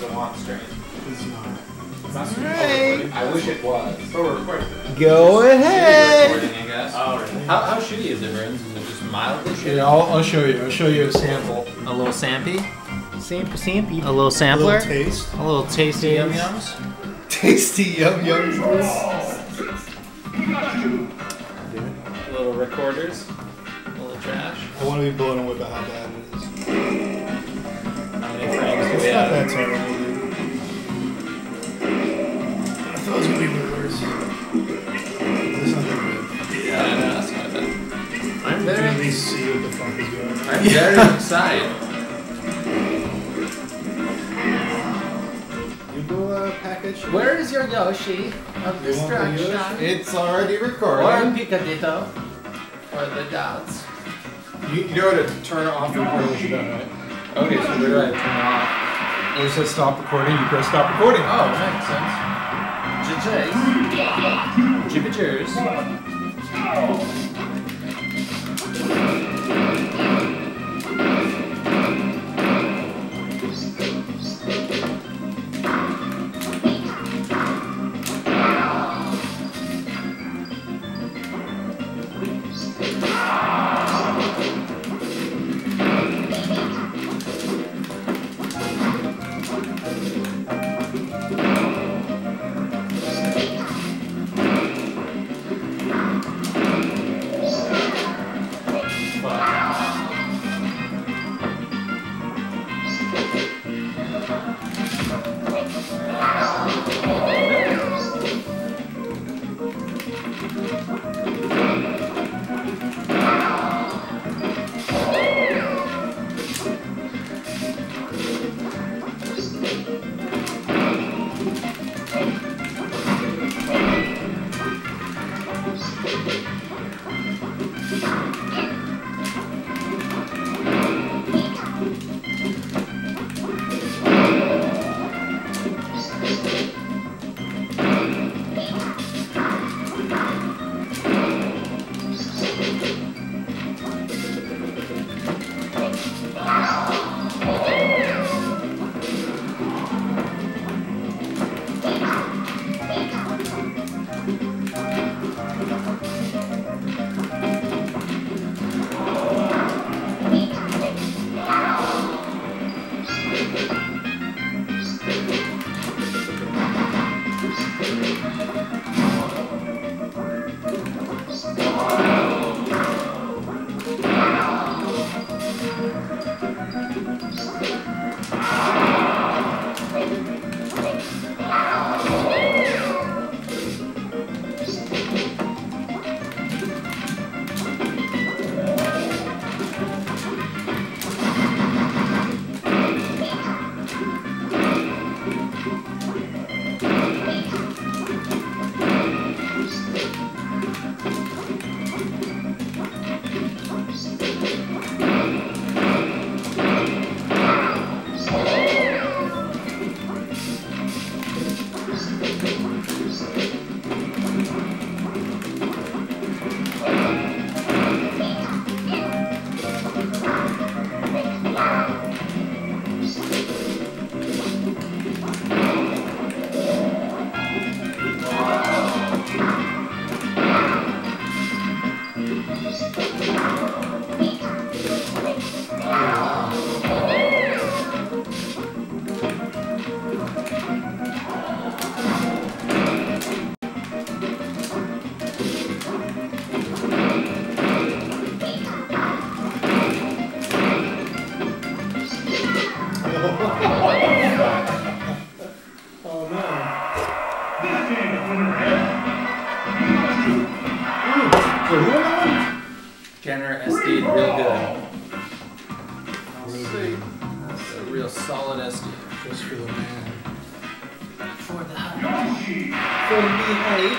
the want strain. It's not. It's not stream. Right. I wish it was. But we're recording. Go ahead. Recording, I guess. Oh, really? How shitty is it, Broonz? Is it just mildly shitty? Yeah, I'll show you. I'll show you a sample. A little sampy? Sampy. A little sampler? A little taste. A little tasty yum-yums? Tasty yum-yums. A little recorders? A little trash? I want to be blown away by how bad it is. How many frames do we It's not have? that terrible, dude. I thought it was going to be way worse. It's not that good. Yeah, I know, that's not bad. I'm Let very, me see what the fuck is going on. I'm very excited. You go package. Where is your Yoshi of You want the destruction? Yoshi? It's already Or recording. Picadito? Or the dots? You know how to turn off the recording once you're done, right? Okay, so where do I turn it off? Where it says stop recording, you press stop recording. Oh, makes sense. Jibbiters. Janitor SD'd real good. Really? That's a real solid SD. Just for the man. For the hype. For the hype.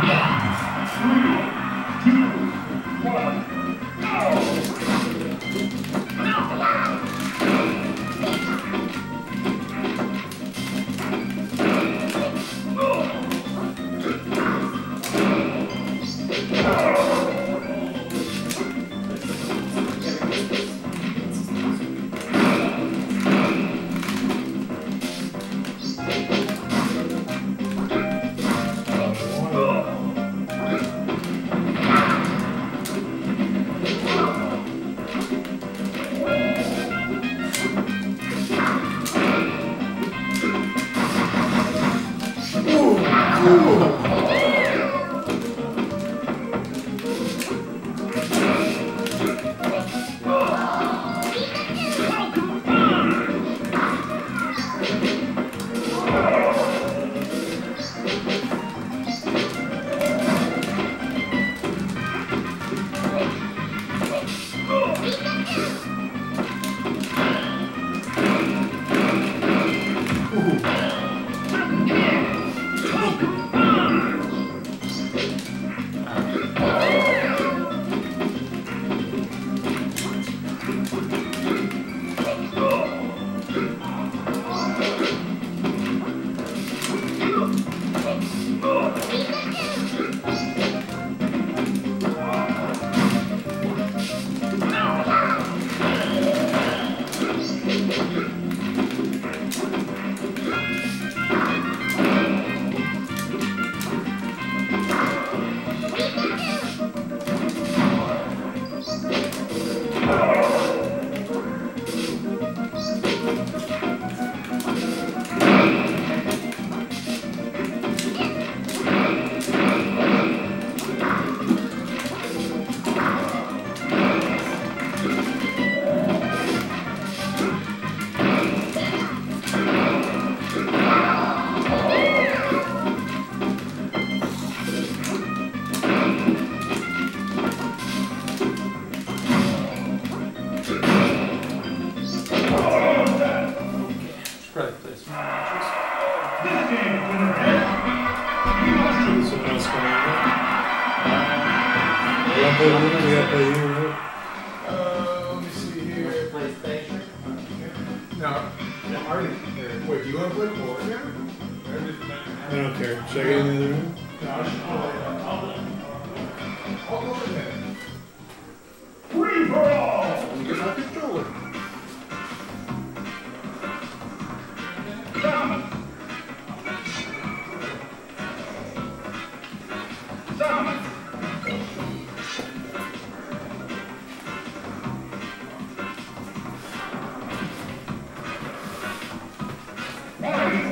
Let me see here. No. Wait, do you want to play board again? I don't care. Should I get in the other room? I'll go in there. Free for all! Let me get my controller. One.